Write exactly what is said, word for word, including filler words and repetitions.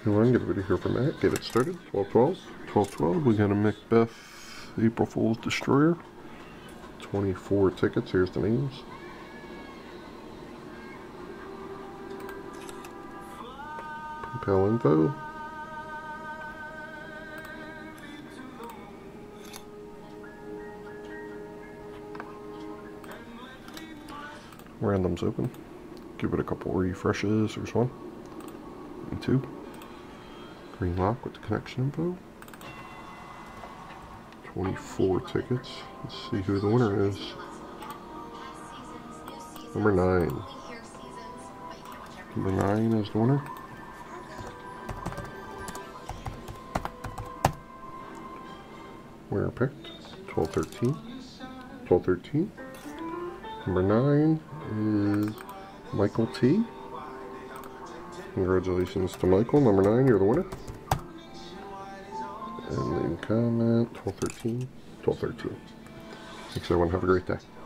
One, get a video here from Matt. Get it started. twelve twelve. twelve twelve. We got a McBeth April Fool's Destroyer. twenty-four tickets. Here's the names. Compel info. Randoms open. Give it a couple refreshes. There's one. And two. Green lock with the connection info. twenty-four tickets. Let's see who the winner is. Number nine. Number nine is the winner. Winner picked. twelve thirteen. twelve thirteen. Number nine is Michael T. Congratulations to Michael. Number nine, you're the winner. And leave a comment. twelve thirteen. twelve thirteen. Thanks everyone. Have a great day.